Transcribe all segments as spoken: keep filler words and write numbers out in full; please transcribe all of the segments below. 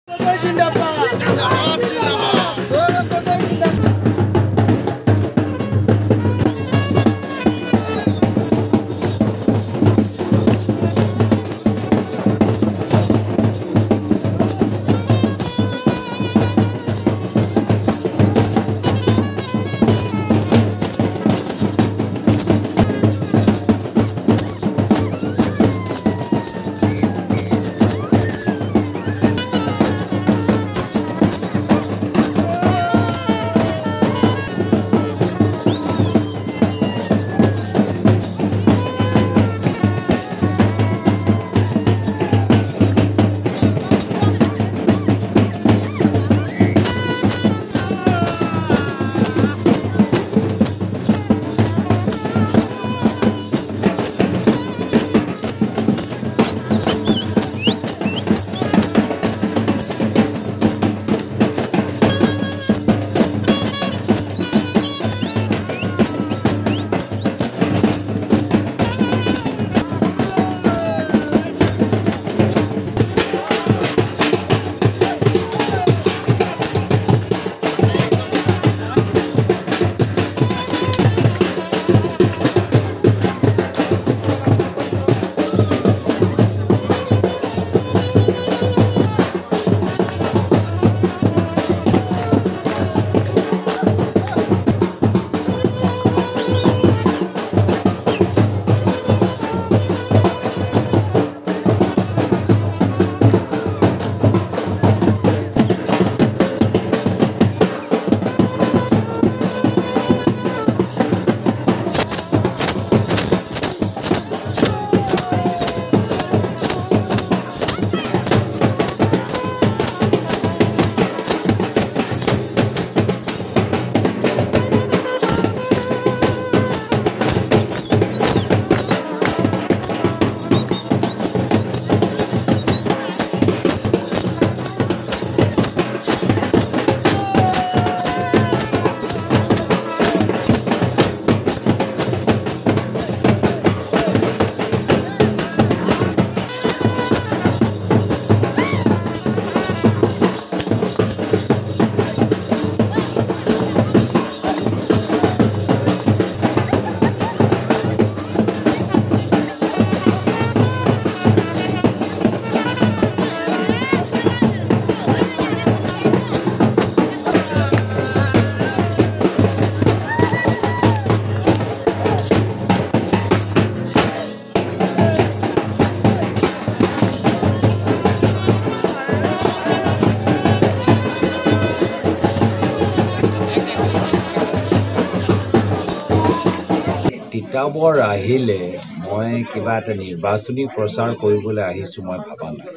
তিতাবৰ আহিলে মই কিবা এটা নিৰ্বাচনী প্ৰচাৰ কৰিবলৈ আহিছোঁ মই ভাবা নাই।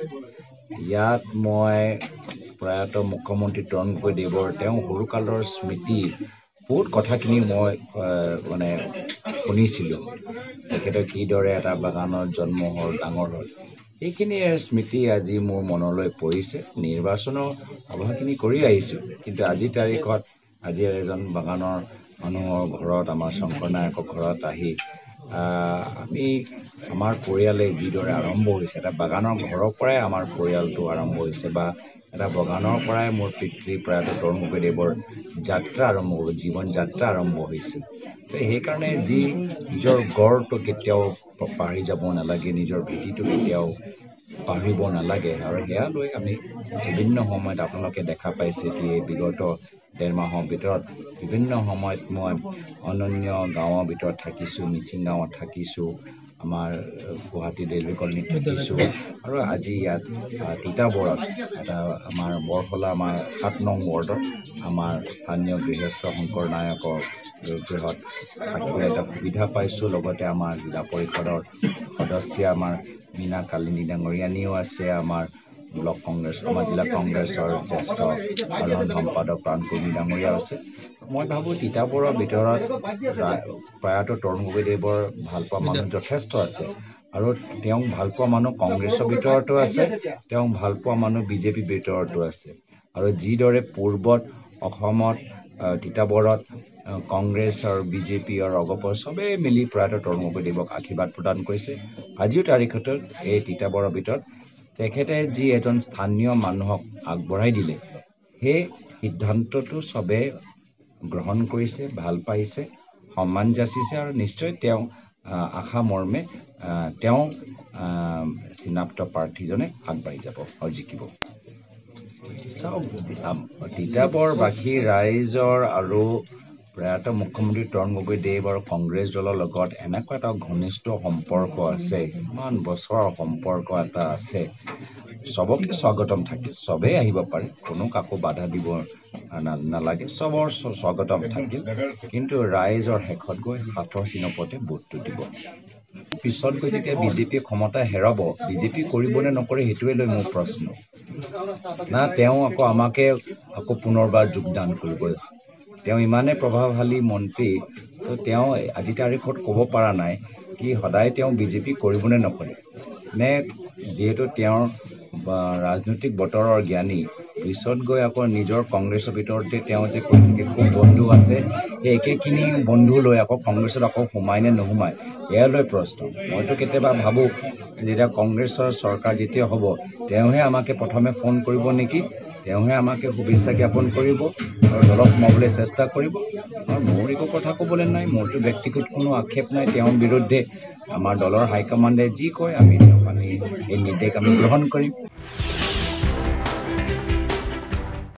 ইয়াত মই প্ৰয়াত মুখ্যমন্ত্ৰী তৰুণ গগৈদেৱৰ তেওঁ সৰুকালৰ স্মৃতি বহুত কথাখিনি মই মানে শুনিছিলোঁ। তেখেতে কিদৰে এটা বাগানত জন্ম হ'ল, ডাঙৰ হ'ল, এইখিনিয়ে স্মৃতি আজি মোৰ মনলৈ পৰিছে। নিৰ্বাচনৰ সভাখিনি কৰি আহিছোঁ, কিন্তু আজিৰ তাৰিখত আজি এজন বাগানৰ মানুহৰ ঘৰত, আমাৰ শংকৰ নায়কৰ ঘৰত আহি আমি আমাৰ পৰিয়ালে যিদৰে আৰম্ভ হৈছে, এটা বাগানৰ ঘৰৰ পৰাই আমাৰ পৰিয়ালটো আৰম্ভ হৈছে, বা এটা বাগানৰ পৰাই মোৰ পিতৃ প্ৰয়াত তৰুণ গগৈদেৱৰ যাত্ৰা আৰম্ভ হ'ল, জীৱন যাত্ৰা আৰম্ভ হৈছে। তো সেইকাৰণে যি নিজৰ গড়টো কেতিয়াও পাহৰি যাব নালাগে, নিজৰ ভেটিটো কেতিয়াও পাহৰিব নালাগে, আৰু সেয়া লৈ আমি বিভিন্ন সময়ত আপোনালোকে দেখা পাইছে কি এই বিগত ডেৰ মাহৰ ভিতৰত বিভিন্ন সময়ত মই অনন্য গাঁৱৰ ভিতৰত থাকিছোঁ, মিচিং গাঁৱত থাকিছোঁ, আমাৰ গুৱাহাটী ৰেলৱে কলনীত থাকিছোঁ, আৰু আজি ইয়াত তিতাবৰত এটা আমাৰ বৰহলা আমাৰ সাত নং ৱাৰ্ডত আমাৰ স্থানীয় গৃহস্থ শংকৰ নায়কৰ গৃহত থাকিবলৈ এটা সুবিধা পাইছোঁ। লগতে আমাৰ জিলা পৰিষদৰ সদস্য আমাৰ মীনা কালিন্দী ডাঙৰীয়ানীও আছে, আমাৰ ব্লক কংগ্ৰেছ, আমাৰ জিলা কংগ্ৰেছৰ জ্যেষ্ঠ সাধাৰণ সম্পাদক প্ৰাণকুৰ্মী ডাঙৰীয়া আছে। মই ভাবোঁ তিতাবৰৰ ভিতৰত প্ৰয়াত তৰুণ গগৈদেৱৰ ভালপোৱা মানুহ যথেষ্ট আছে, আৰু তেওঁক ভালপোৱা মানুহ কংগ্ৰেছৰ ভিতৰতো আছে, তেওঁক ভালপোৱা মানুহ বিজেপিৰ ভিতৰতো আছে। আৰু যিদৰে পূৰ্বত অসমত তিতাবৰত কংগ্ৰেছ আৰু বিজেপি আৰু অগপ চবেই মিলি প্ৰয়াত তৰুণ গগৈদেৱক আশীৰ্বাদ প্ৰদান কৰিছে। আজিও তাৰিখত এই তিতাবৰৰ ভিতৰত তেখেতে যি এজন স্থানীয় মানুহক আগবঢ়াই দিলে সেই সিদ্ধান্তটো চবে গ্ৰহণ কৰিছে, ভাল পাইছে, সন্মান যাচিছে আৰু নিশ্চয় তেওঁ আশা মৰ্মে তেওঁ চিনাপ্ত প্ৰাৰ্থীজনে আগবাঢ়ি যাব আৰু জিকিব। চাওক, তিতাবৰবাসী ৰাইজৰ আৰু প্ৰয়াত মুখ্যমন্ত্ৰী তৰুণ গগৈদেৱ আৰু কংগ্ৰেছ দলৰ লগত এনেকুৱা এটা ঘনিষ্ঠ সম্পৰ্ক আছে, ইমান বছৰৰ সম্পৰ্ক এটা আছে। চবকে স্বাগতম থাকে, চবেই আহিব পাৰে, কোনো কাকো বাধা দিব নালাগে, চবৰ স্বাগতম থাকিল। কিন্তু ৰাইজৰ শেষত গৈ হাতৰ চিনপতে ভোটটো দিব। পিছত গৈ যেতিয়া বিজেপি ক্ষমতা হেৰাব, বিজেপি কৰিব নে নকৰে সেইটোৱে লৈ মোৰ প্ৰশ্ন। না তেওঁ আকৌ আমাকে আকৌ পুনৰবাৰ যোগদান কৰিব। তেওঁ ইমানেই প্ৰভাৱশালী মন্ত্ৰী, তো তেওঁ আজি তাৰিখত ক'ব পৰা নাই কি সদায় তেওঁ বিজেপি কৰিব নে নকৰে। নে যিহেতু তেওঁৰ ৰাজনৈতিক বতৰৰ জ্ঞানী, পিছত গৈ আকৌ নিজৰ কংগ্ৰেছৰ ভিতৰতে তেওঁ যে কৈ থাকে খুব বন্ধু আছে, সেই একেখিনি বন্ধু লৈ আকৌ কংগ্ৰেছত আকৌ সোমায় নে নোসোমায়, এয়া লৈ প্ৰশ্ন। মইতো কেতিয়াবা ভাবোঁ যেতিয়া কংগ্ৰেছৰ চৰকাৰ যেতিয়া হ'ব, তেওঁহে আমাকে প্ৰথমে ফোন কৰিব নেকি, তেওঁহে আমাকে শুভেচ্ছা জ্ঞাপন কৰিব আৰু দলত সোমাবলৈ চেষ্টা কৰিব। আৰু মোৰ একো কথা ক'বলৈ নাই, মোৰতো ব্যক্তিগত কোনো আক্ষেপ নাই তেওঁৰ বিৰুদ্ধে। আমাৰ দলৰ হাইকমাণ্ডে যি কয় আমি তেওঁক আমি এই নিৰ্দেশ আমি গ্ৰহণ কৰিম।